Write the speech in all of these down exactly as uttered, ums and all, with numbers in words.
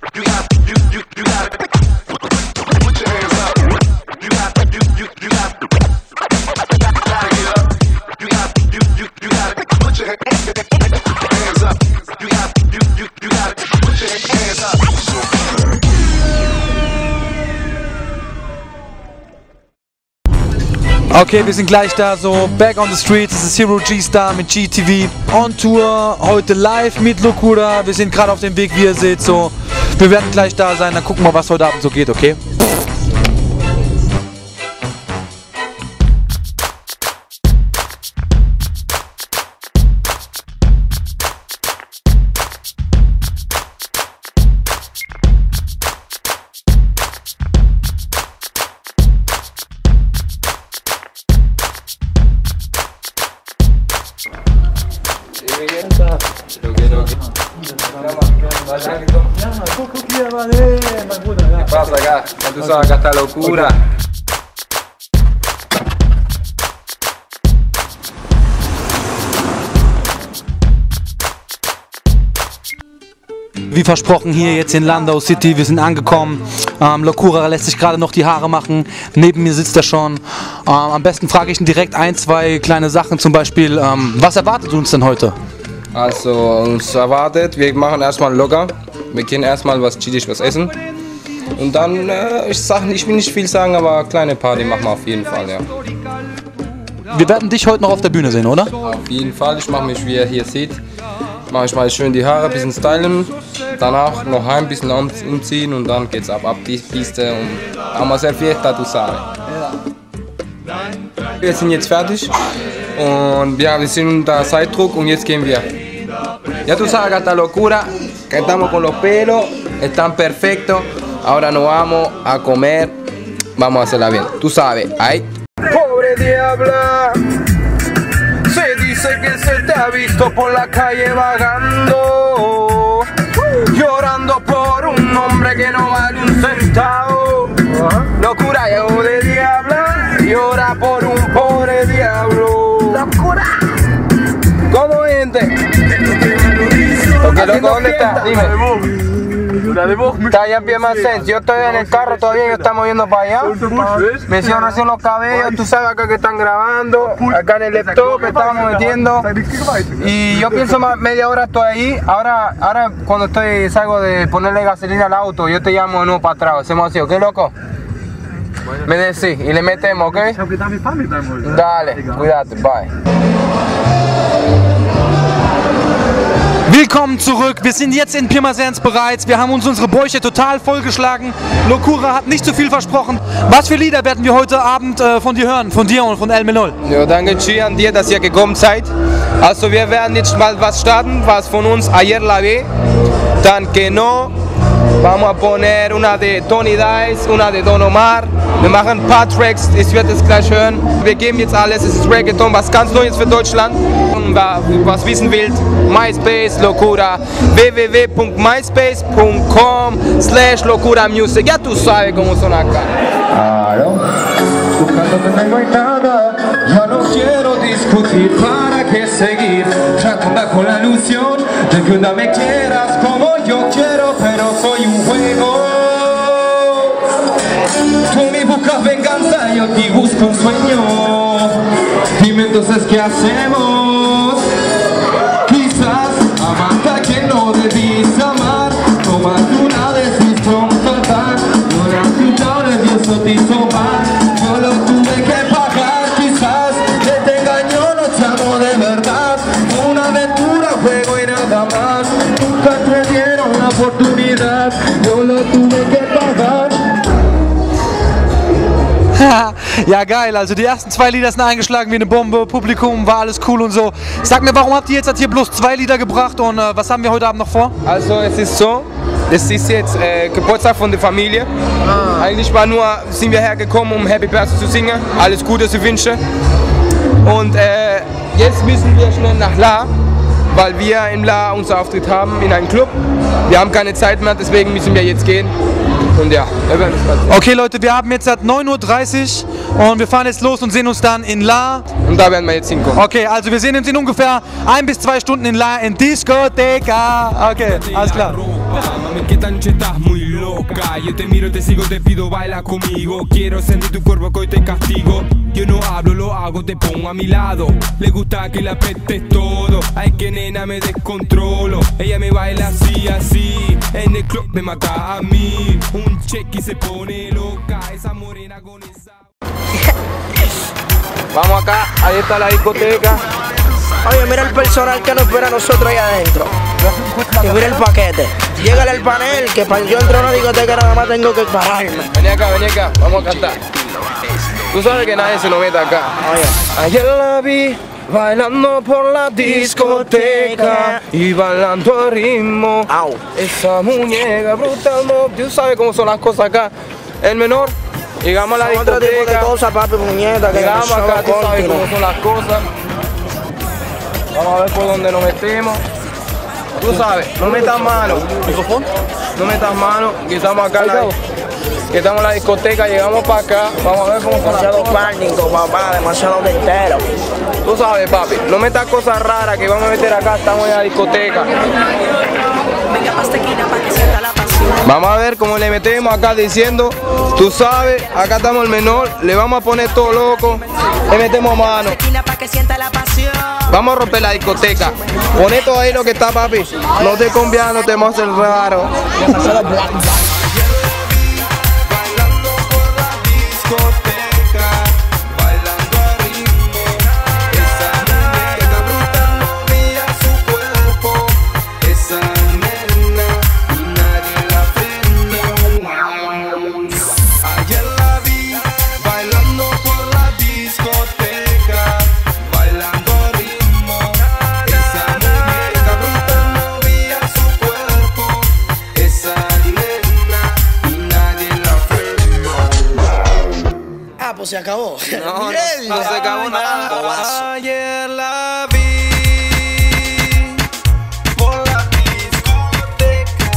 Okay, wir sind gleich da, so back on the streets. Das ist Hero G-Star mit G T V on Tour, heute live mit Locura. Wir sind gerade auf dem Weg, wie ihr seht, so. Wir werden gleich da sein, dann gucken wir, was heute Abend so geht, okay? ¿Qué pasa acá? Tú sabes acá está Locura. Wie versprochen hier jetzt in Landau City, wir sind angekommen. Ähm, Locura lässt sich gerade noch die Haare machen, neben mir sitzt er schon. Ähm, am besten frage ich ihn direkt ein, zwei kleine Sachen, zum Beispiel, ähm, was erwartet uns denn heute? Also uns erwartet, wir machen erstmal locker, wir gehen erstmal was chillig was essen. Und dann, äh, ich, sag, ich will nicht viel sagen, aber kleine Party machen wir auf jeden Fall, ja. Wir werden dich heute noch auf der Bühne sehen, oder? Auf jeden Fall, ich mache mich, wie ihr hier seht, mache ich mal schön die Haare, ein bisschen stylen, danach noch heim, ein bisschen umziehen und dann geht's ab, ab die Piste und vamos a hacer fiesta, tú sabes. Wir sind jetzt fertig und ja, wir sind unter Zeitdruck und jetzt gehen wir. Ya tú sabes que esta Locura, que estamos con los pelos, están perfectos, ahora nos vamos a comer, vamos a hacerla bien, tú sabes, ay. Pobre diabla, se dice que se te ha visto por la calle vagando, llorando por un hombre que no vale un centavo. Locura, hijo de diabla, llora por un pobre diablo. Locura. ¿Cómo gente? Porque loco, ¿dónde está? Dime. Está allá en Piemacense, yo estoy en el carro todavía, yo estamos yendo para allá. Me hicieron recién los cabellos, tú sabes acá que están grabando, acá en el laptop estamos metiendo. Y yo pienso más media hora estoy ahí, ahora, ahora cuando estoy salgo de ponerle gasolina al auto, yo te llamo de nuevo para atrás, hacemos así, ¿ok loco? Me decís y le metemos, ¿ok? Dale, cuídate, bye. Willkommen zurück, wir sind jetzt in Pirmasens bereits, wir haben uns unsere Bäuche total vollgeschlagen. Locura hat nicht zu viel versprochen. Was für Lieder werden wir heute Abend äh, von dir hören, von dir und von El Menor? Ja, danke Chi an dir, dass ihr gekommen seid. Also wir werden jetzt mal was starten, was von uns Ayer la ve, dann Que no, vamos a poner una de Tony Dice, una de Don Omar. Wir machen ein paar Tracks, ich werde es gleich hören. Wir geben jetzt alles, es ist Reggaeton, was ganz Neues für Deutschland. Und wer was wissen will, MySpace, Locura, w w w punto myspace punto com slash Locura Music. Ya tú sabes cómo son acá. Claro, buscándote no hay nada, ya no quiero discutir, para qué seguir, tratando con la ilusión de que una me quieras como yo quiero, pero soy un juego. Tú me buscas venganza, yo te busco un sueño. Dime entonces qué hacemos. Quizás amaste a quien no debiste amar, tomaste una decisión fatal, no resultados y eso te hizo mal. Yo lo tuve que pagar, quizás que te engañó, no te amo de verdad. Una aventura, juego y nada más. Nunca te dieron la oportunidad, yo lo tuve que pagar. Ja geil, also die ersten zwei Lieder sind eingeschlagen wie eine Bombe, Publikum war alles cool und so. Sag mir, warum habt ihr jetzt hier bloß zwei Lieder gebracht und äh, was haben wir heute Abend noch vor? Also es ist so, es ist jetzt äh, Geburtstag von der Familie. Ah. Eigentlich war nur, sind wir hergekommen, um Happy Birthday zu singen, alles Gute zu wünschen. Und äh, jetzt müssen wir schnell nach La, weil wir in La unseren Auftritt haben in einem Club. Wir haben keine Zeit mehr, deswegen müssen wir jetzt gehen. Und ja, wir werden es bald sehen. Okay Leute, wir haben jetzt seit neun Uhr dreißig und wir fahren jetzt los und sehen uns dann in La. Und da werden wir jetzt hinkommen. Okay, also wir sehen uns in ungefähr ein bis zwei Stunden in La in Discoteca. Okay, alles klar. Mami, qué tan cheta, estás muy loca. Yo te miro, te sigo, te pido, baila conmigo. Quiero sentir tu cuerpo que hoy te castigo. Yo no hablo, lo hago, te pongo a mi lado. Le gusta que la apretes todo. Ay, que nena, me descontrolo. Ella me baila así, así. En el club me mata a mí. Un cheque y se pone loca. Esa morena con esa... Vamos acá, ahí está la discoteca. Oye, mira el personal que nos espera a nosotros ahí adentro. Y mira el paquete. Llegale al panel, que para yo entrar a una discoteca nada más tengo que pararme. Vení acá, vení acá, vamos a cantar. Tú sabes que nadie se nos mete acá. Oye. Ayer la vi bailando por la discoteca y bailando al ritmo. Au. Esa muñeca brutal, no. Tú sabes cómo son las cosas acá. El menor, llegamos a la Otro tipo de discoteca. cosas, papi, muñeca. Que Llegamos son acá, tú sabes continuos. cómo son las cosas. Vamos a ver por dónde nos metemos. Tú sabes, no metas mano. No metas mano, que estamos acá en la, que estamos en la discoteca, llegamos para acá, vamos a ver cómo son las Demasiado cosas. pánico, papá, demasiado entero. Tú sabes, papi, no metas cosas raras que vamos a meter acá, estamos en la discoteca. Venga pa' esta esquina pa' que sienta la pasión. Vamos a ver cómo le metemos acá diciendo, tú sabes, acá estamos el menor, le vamos a poner todo loco, le metemos mano. Esquina pa' que sienta la pasión. Vamos a romper la discoteca. Poné todo ahí lo que está, papi. No te conviene, no te vamos a hacer raro. Bailando por la discoteca, bailando a ritmo. Esa muñeca brutal movía su cuerpo. Esa nena y nadie la frena. Ayer la vi bailando por la discoteca, bailando a ritmo. Esa muñeca brutal movía su cuerpo. Esa nena y nadie la frena. Ah, pues se acabó. No, no, no se acabó nada. Ayer la vi por la discoteca.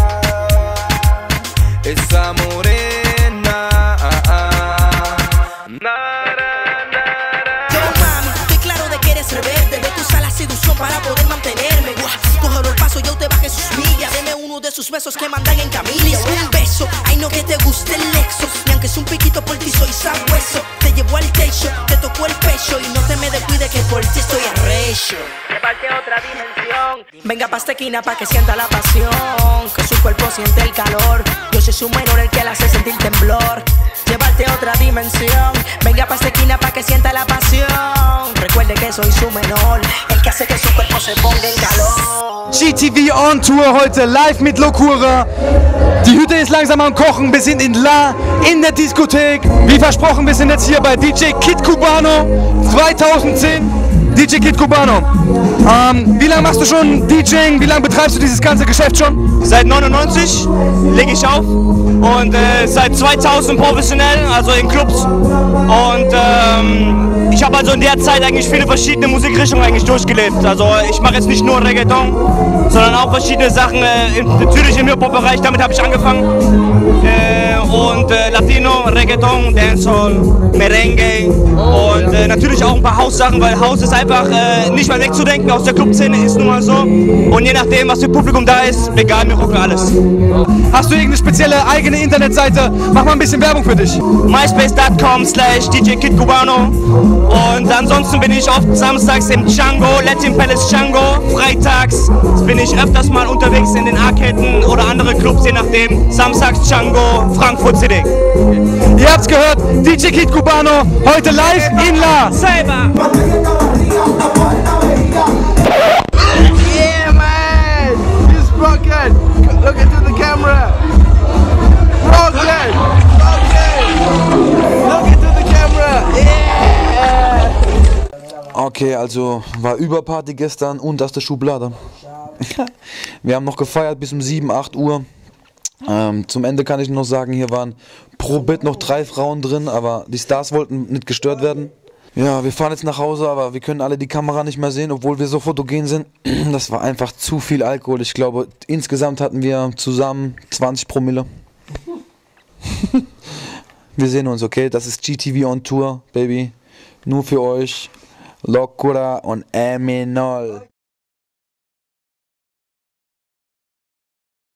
Esa morena. ah, ah. Nara, nara. Yo, mami, estoy claro de que eres rebelde. De tu sala seducción para poder mantenerme. Guau, cógelo el paso, yo te bajé sus millas. Deme uno de sus besos que mandan en camilla. Un beso, ay no que te guste el Lexus. Y aunque es un piquito por ti soy sabueso. Te llevo al techo, te tocó el pecho. Y no te me descuide que por ti estoy arrecho. Llevarte a otra dimensión. Venga pa' esta esquina pa' que sienta la pasión. Que su cuerpo siente el calor. Yo soy su menor, el que la hace sentir temblor. Llevarte a otra dimensión. Venga pa' esta esquina pa' que sienta la pasión. Recuerde que soy su menor, el que hace que su cuerpo se ponga en calor. G T V on Tour heute live mit Locura. Die Hütte ist langsam am Kochen. Wir sind in La, in der Diskothek. Wie versprochen, wir sind jetzt hier bei D J Kid Cubano zweitausendzehn. D J Kid Cubano. Ähm, wie lange machst du schon DJing? Wie lange betreibst du dieses ganze Geschäft schon? Seit neunundneunzig lege ich auf und äh, seit zweitausend professionell, also in Clubs. Und ähm, ich habe also in der Zeit eigentlich viele verschiedene Musikrichtungen eigentlich durchgelebt. Also ich mache jetzt nicht nur Reggaeton, sondern auch verschiedene Sachen, äh, in, natürlich im Hip-Hop-Bereich, damit habe ich angefangen. Äh, und äh, Latino, Reggaeton, Dancehall, Merengue und äh, natürlich auch ein paar Haussachen, weil Haus ist einfach äh, nicht mehr wegzudenken aus der Clubszene, ist nun mal so. Und je nachdem, was für Publikum da ist, egal, wir rocken alles. Hast du irgendeine spezielle eigene Internetseite? Mach mal ein bisschen Werbung für dich. myspace dot com slash D J Kid Cubano. Und ansonsten bin ich oft samstags im Django, Latin Palace Django. Freitags bin ich öfters mal unterwegs in den Arcaden oder andere Clubs, je nachdem. Samstags Django, Frankfurt City. Ihr habt's gehört, D J Kid Cubano, heute live in La. Selber. Yeah, man! It's broken! Look into the camera! Broken! Broken! Look into the camera! Yeah! Okay, also war Überparty gestern, unterste Schublade. Wir haben noch gefeiert bis um sieben, acht Uhr. Ähm, zum Ende kann ich noch sagen, hier waren pro Bit noch drei Frauen drin, aber die Stars wollten nicht gestört werden. Ja, wir fahren jetzt nach Hause, aber wir können alle die Kamera nicht mehr sehen, obwohl wir so fotogen sind. Das war einfach zu viel Alkohol. Ich glaube, insgesamt hatten wir zusammen zwanzig Promille. Wir sehen uns, okay? Das ist G T V on Tour, Baby. Nur für euch. Locura und Eminol.